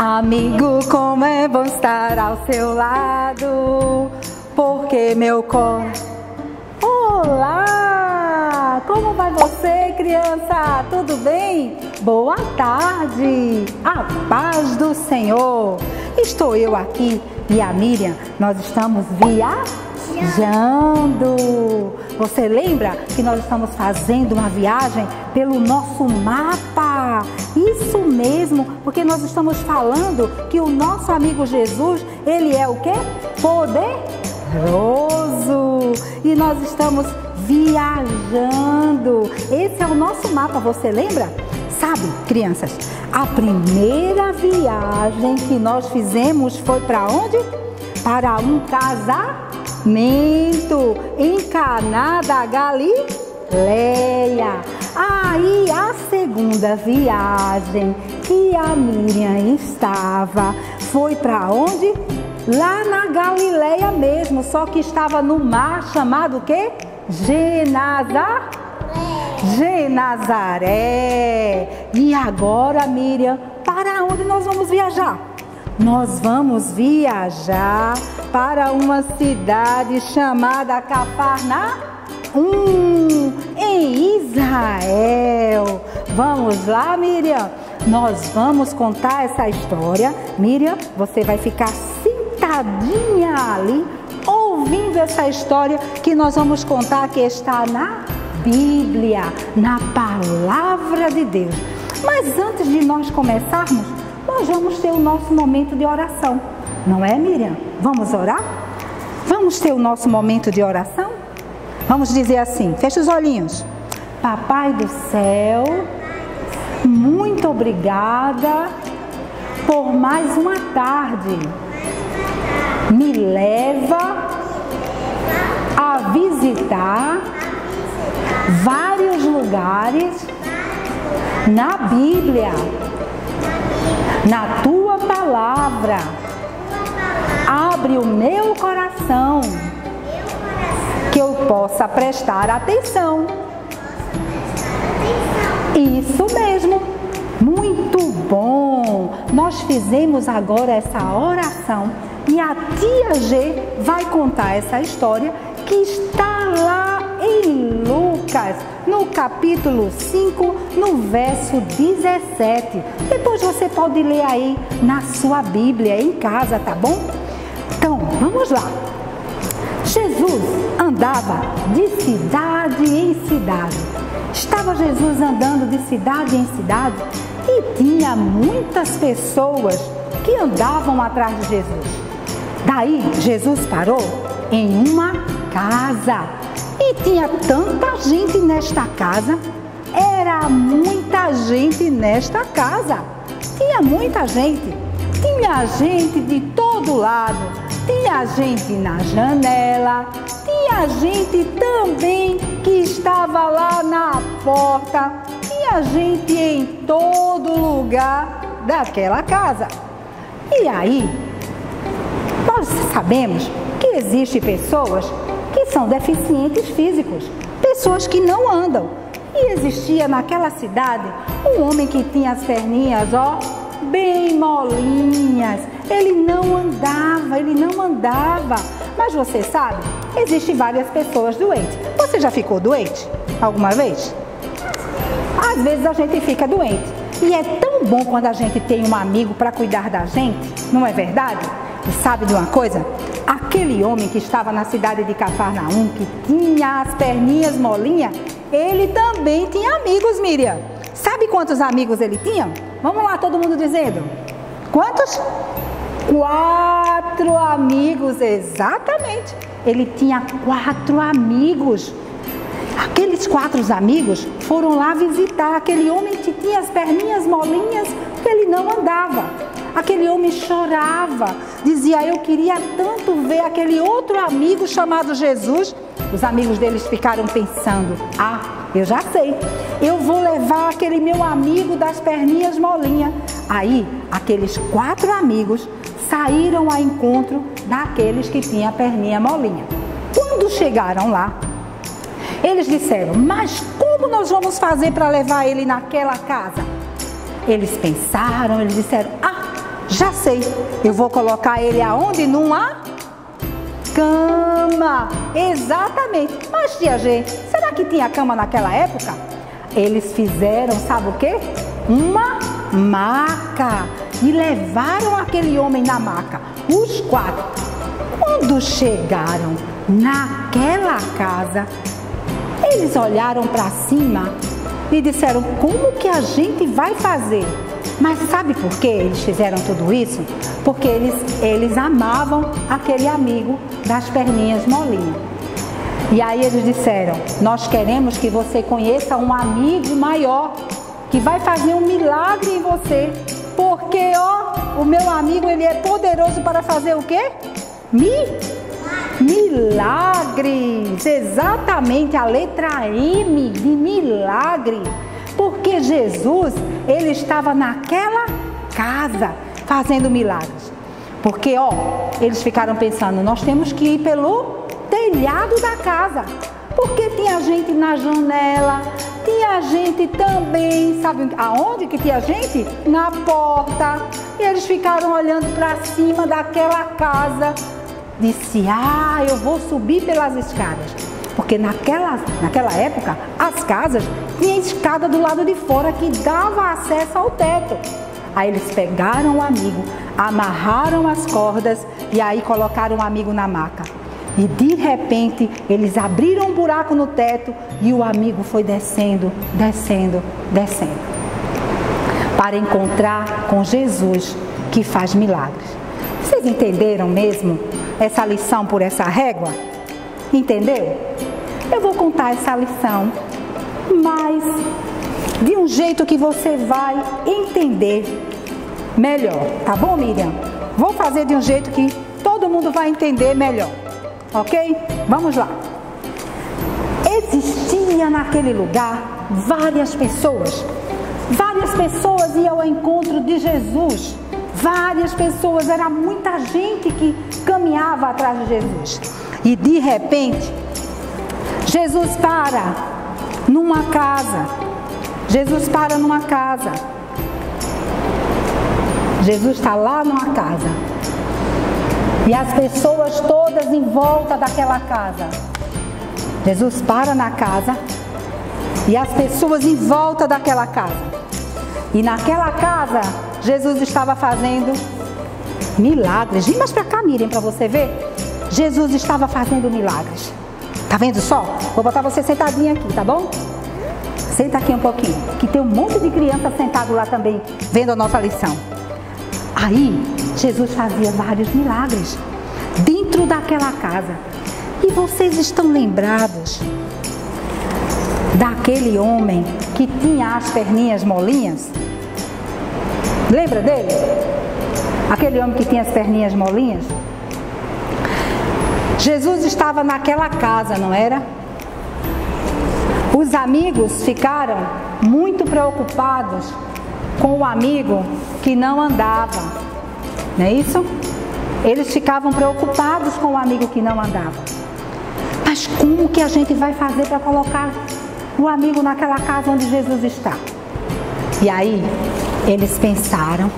Amigo, como é bom estar ao seu lado, porque meu coração... Olá! Como vai você, criança? Tudo bem? Boa tarde! A paz do Senhor! Estou eu aqui e a Miriam, nós estamos viajando. Você lembra que nós estamos fazendo uma viagem pelo nosso mapa? Isso mesmo, porque nós estamos falando que o nosso amigo Jesus, ele é o quê? Poderoso! E nós estamos viajando. Esse é o nosso mapa, você lembra? Sabe, crianças, a primeira viagem que nós fizemos foi para onde? Para um casamento em Caná da Galileia. Aí a segunda viagem que a Miriam estava foi para onde? Lá na Galileia mesmo, só que estava no mar chamado o quê? Genazaré. E agora, Miriam, para onde nós vamos viajar? Nós vamos viajar para uma cidade chamada Cafarnaum, em Israel. Vamos lá, Miriam? Nós vamos contar essa história. Miriam, você vai ficar sentadinha ali, ouvindo essa história que nós vamos contar, que está na Bíblia, na Palavra de Deus. Mas antes de nós começarmos, nós vamos ter o nosso momento de oração. Não é, Miriam? Vamos orar? Vamos ter o nosso momento de oração? Vamos dizer assim, fecha os olhinhos. Papai do céu, muito obrigada por mais uma tarde. Me leva a visitar vários lugares na Bíblia, na tua palavra. Abre o meu coração, que eu possa prestar atenção. Isso mesmo, muito bom. Nós fizemos agora essa oração e a tia G vai contar essa história que está lá em Lucas, no capítulo 5, no verso 17. Depois você pode ler aí na sua Bíblia, em casa, tá bom? Então, vamos lá. Jesus andava de cidade em cidade. Estava Jesus andando de cidade em cidade e tinha muitas pessoas que andavam atrás de Jesus. Daí, Jesus parou em uma casa. E tinha tanta gente nesta casa, era muita gente nesta casa. Tinha muita gente, tinha gente de todo lado, tinha gente na janela, tinha gente também que estava lá na porta, tinha gente em todo lugar daquela casa. E aí, nós sabemos que existem pessoas que são deficientes físicos, pessoas que não andam. E existia naquela cidade um homem que tinha as perninhas, bem molinhas. Ele não andava. Mas você sabe, existem várias pessoas doentes. Você já ficou doente alguma vez? Às vezes a gente fica doente. E é tão bom quando a gente tem um amigo para cuidar da gente, não é verdade? E sabe de uma coisa? Aquele homem que estava na cidade de Cafarnaum, que tinha as perninhas molinhas, ele também tinha amigos, Miriam. Sabe quantos amigos ele tinha? Vamos lá, todo mundo dizendo. Quantos? 4 amigos, exatamente. Ele tinha 4 amigos. Aqueles 4 amigos foram lá visitar aquele homem que tinha as perninhas molinhas, que ele não andava. Aquele homem chorava, dizia: eu queria tanto ver aquele outro amigo chamado Jesus. Os amigos deles ficaram pensando: eu já sei, eu vou levar aquele meu amigo das perninhas molinhas. Aí, aqueles 4 amigos saíram ao encontro daqueles que tinham a perninha molinha. Quando chegaram lá, eles disseram: mas como nós vamos fazer para levar ele naquela casa? Eles pensaram, eles disseram: já sei, eu vou colocar ele aonde? Numa cama. Exatamente. Mas tia G, será que tinha cama naquela época? Eles fizeram, sabe o quê? Uma maca. E levaram aquele homem na maca, os 4. Quando chegaram naquela casa, eles olharam para cima e disseram: como que a gente vai fazer? Mas sabe por que eles fizeram tudo isso? Porque eles amavam aquele amigo das perninhas molinhas. E aí eles disseram: nós queremos que você conheça um amigo maior, que vai fazer um milagre em você. Porque, ó, o meu amigo, ele é poderoso para fazer o quê? Milagres. Exatamente, a letra M de milagre. Porque Jesus, ele estava naquela casa fazendo milagres. Porque, ó, eles ficaram pensando: nós temos que ir pelo telhado da casa. Porque tinha gente na janela, tinha gente também, sabe aonde que tinha gente? Na porta. E eles ficaram olhando para cima daquela casa. Disse: ah, eu vou subir pelas escadas. Porque naquela época, as casas tinham escada do lado de fora que dava acesso ao teto. Aí eles pegaram o amigo, amarraram as cordas e aí colocaram o amigo na maca. E de repente, eles abriram um buraco no teto e o amigo foi descendo, descendo, descendo, para encontrar com Jesus, que faz milagres. Vocês entenderam mesmo essa lição por essa régua? Entendeu? Eu vou contar essa lição, mas de um jeito que você vai entender melhor, tá bom, Miriam? Vou fazer de um jeito que todo mundo vai entender melhor. Ok? Vamos lá. Existia naquele lugar várias pessoas. Várias pessoas iam ao encontro de Jesus. Várias pessoas, era muita gente que caminhava atrás de Jesus. E de repente, Jesus para numa casa. Jesus para numa casa. Jesus está lá numa casa. E as pessoas todas em volta daquela casa. Jesus para na casa. E as pessoas em volta daquela casa. E naquela casa, Jesus estava fazendo milagres. Vem mais para cá, Miriam, para você ver. Jesus estava fazendo milagres. Tá vendo só? Vou botar você sentadinha aqui, tá bom? Senta aqui um pouquinho. Que tem um monte de criança sentado lá também, vendo a nossa lição. Aí, Jesus fazia vários milagres dentro daquela casa. E vocês estão lembrados daquele homem que tinha as perninhas molinhas? Lembra dele? Aquele homem que tinha as perninhas molinhas? Jesus estava naquela casa, não era? Os amigos ficaram muito preocupados com o amigo que não andava, não é isso? Eles ficavam preocupados com o amigo que não andava. Mas como que a gente vai fazer para colocar o amigo naquela casa onde Jesus está? E aí, eles pensaram.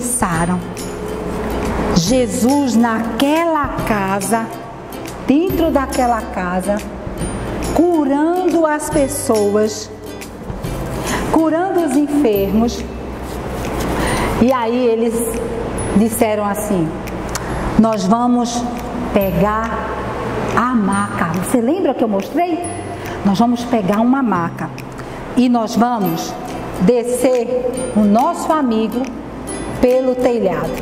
Jesus naquela casa, dentro daquela casa, curando as pessoas, curando os enfermos. E aí eles disseram assim: nós vamos pegar a maca. Você lembra que eu mostrei? Nós vamos pegar uma maca e nós vamos descer o nosso amigo pelo telhado.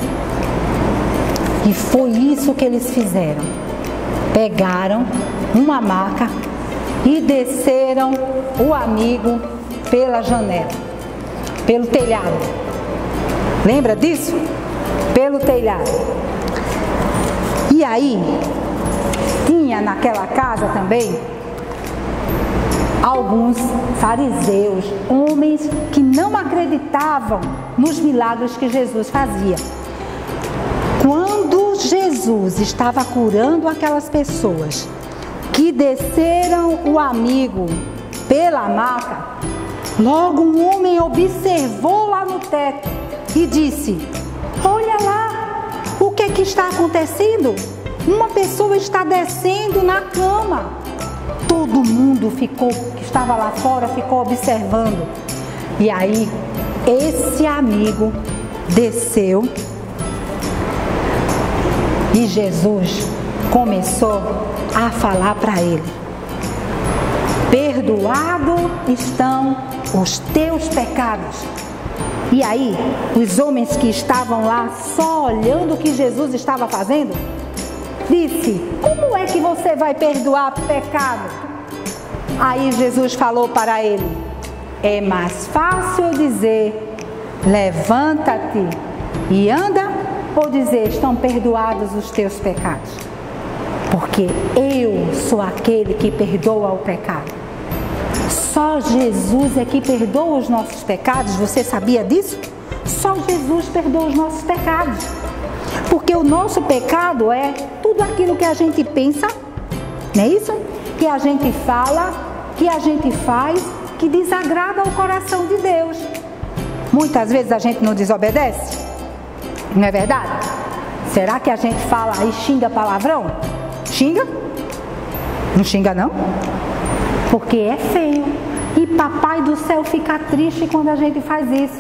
E foi isso que eles fizeram. Pegaram uma maca e desceram o amigo pela janela, pelo telhado. Lembra disso? Pelo telhado. E aí, tinha naquela casa também alguns fariseus, homens que não acreditavam nos milagres que Jesus fazia. Quando Jesus estava curando aquelas pessoas que desceram o amigo pela maca, logo um homem observou lá no teto e disse: Olha lá, o que é que está acontecendo? Uma pessoa está descendo na cama. Todo mundo que estava lá fora, ficou observando. E aí, esse amigo desceu e Jesus começou a falar para ele: perdoado estão os teus pecados. E aí, os homens que estavam lá só olhando o que Jesus estava fazendo, disse: como é que você vai perdoar pecado? Aí Jesus falou para ele: é mais fácil dizer levanta-te e anda, ou dizer estão perdoados os teus pecados? Porque eu sou aquele que perdoa o pecado. Só Jesus é que perdoa os nossos pecados. Você sabia disso? Só Jesus perdoa os nossos pecados. Porque o nosso pecado é tudo aquilo que a gente pensa, não é isso? Que a gente fala, que a gente faz, que desagrada ao coração de Deus. Muitas vezes a gente não desobedece, não é verdade? Será que a gente fala e xinga palavrão? Xinga? Não xinga não? Porque é feio. E papai do céu fica triste quando a gente faz isso.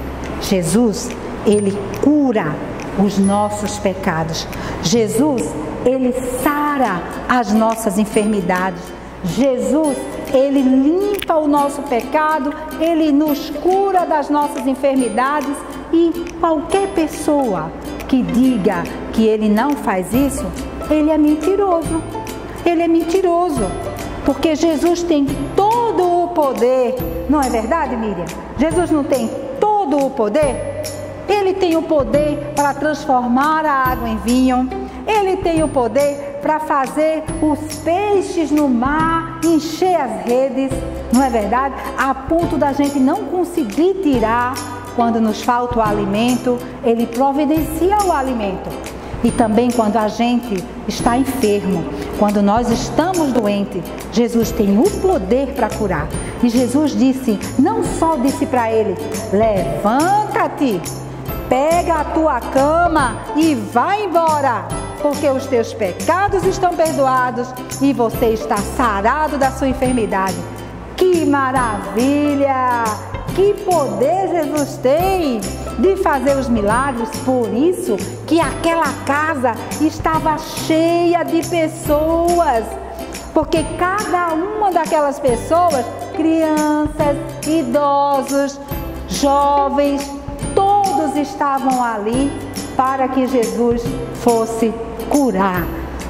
Jesus, ele cura os nossos pecados. Jesus, ele sara as nossas enfermidades. Jesus, ele limpa o nosso pecado, ele nos cura das nossas enfermidades. E qualquer pessoa que diga que ele não faz isso, ele é mentiroso. Ele é mentiroso. Porque Jesus tem todo o poder. Não é verdade, Miriam? Jesus não tem todo o poder? Ele tem o poder para transformar a água em vinho. Ele tem o poder para fazer os peixes no mar encher as redes. Não é verdade? A ponto da gente não conseguir tirar quando nos falta o alimento. Ele providencia o alimento. E também quando a gente está enfermo, quando nós estamos doentes, Jesus tem o poder para curar. E Jesus disse, não só disse para ele, levanta-te, pega a tua cama e vai embora, porque os teus pecados estão perdoados e você está sarado da sua enfermidade. Que maravilha! Que poder Jesus tem de fazer os milagres. Por isso que aquela casa estava cheia de pessoas. Porque cada uma daquelas pessoas, crianças, idosos, jovens, todos estavam ali para que Jesus fosse curar.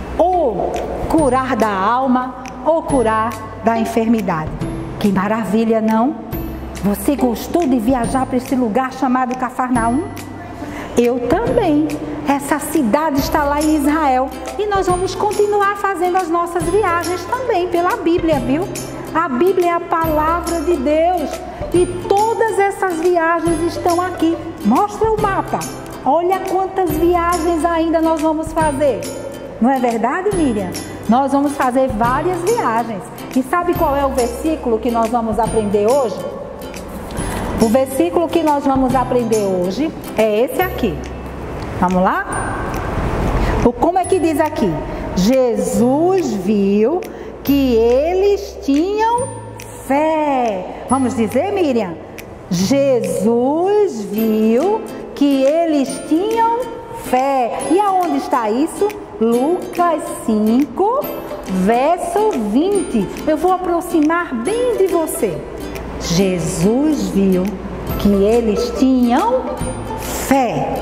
Ou curar da alma, ou curar da enfermidade. Que maravilha, não? Você gostou de viajar para esse lugar chamado Cafarnaum? Eu também. Essa cidade está lá em Israel. E nós vamos continuar fazendo as nossas viagens também pela Bíblia, viu? A Bíblia é a palavra de Deus. E todas essas viagens estão aqui. Mostra o mapa. Olha quantas viagens ainda nós vamos fazer. Não é verdade, Miriam? Nós vamos fazer várias viagens. E sabe qual é o versículo que nós vamos aprender hoje? O versículo que nós vamos aprender hoje é esse aqui. Vamos lá? Como é que diz aqui? Jesus viu que eles tinham fé. Vamos dizer, Miriam? Jesus viu que eles tinham fé. E aonde está isso? Lucas 5, verso 20. Eu vou aproximar bem de você. Jesus viu que eles tinham fé.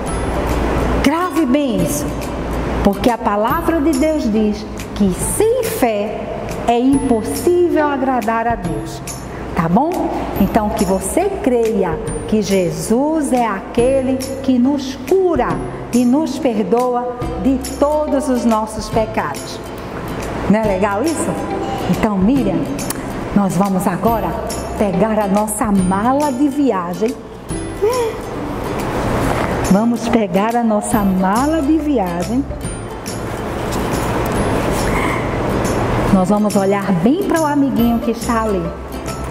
Grave bem isso, porque a palavra de Deus diz que sem fé é impossível agradar a Deus. Tá bom? Então que você creia que Jesus é aquele que nos cura e nos perdoa de todos os nossos pecados. Não é legal isso? Então, Miriam, nós vamos agora pegar a nossa mala de viagem. Vamos pegar a nossa mala de viagem. Nós vamos olhar bem para o amiguinho que está ali.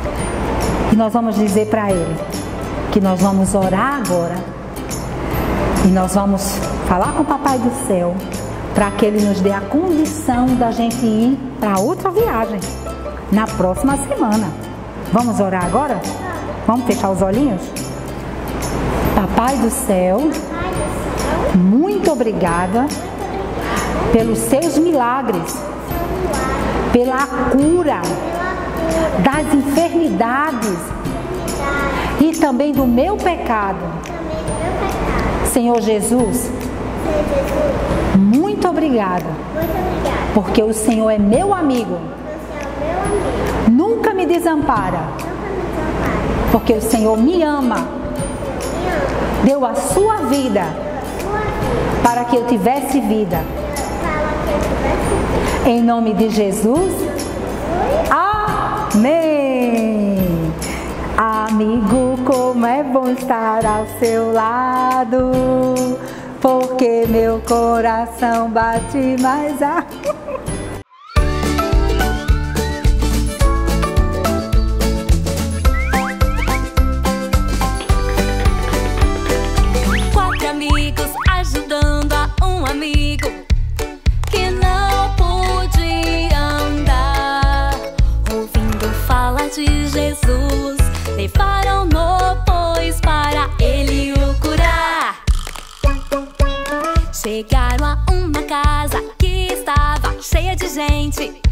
E nós vamos dizer para ele que nós vamos orar agora E nós vamos falar com o Papai do Céu para que Ele nos dê a condição da gente ir para outra viagem na próxima semana. Vamos orar agora? Vamos fechar os olhinhos? Papai do Céu, muito obrigada pelos seus milagres, pela cura das enfermidades e também do meu pecado. Senhor Jesus, muito obrigada, porque o Senhor é meu amigo. Nunca me desampara, porque o Senhor me ama. Deu a sua vida para que eu tivesse vida. Em nome de Jesus, amém. Amigo, como é bom estar ao seu lado, porque meu coração bate mais alto. Quatro amigos ajudando a um amigo que não podia andar. Ouvindo falar de Jesus, levaram-no, pois, para ele o curar. Chegaram a uma casa que estava cheia de gente.